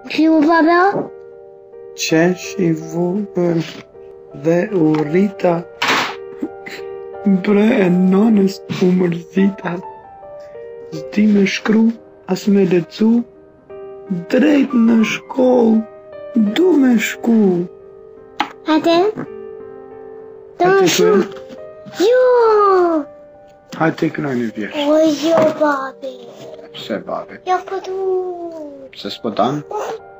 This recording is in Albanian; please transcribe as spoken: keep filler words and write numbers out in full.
Fiu babea? Qesh i vogël dhe u rrita bre e nonës u mërzita. S'di me shkru, as me lexu, drejt në shkollë du me shku. Hajde? Do Hajde më shumë. Jo! Hajde kënoj një vjesh. O jo, babi. Pse babi? Ja po du. Pse s'po dan?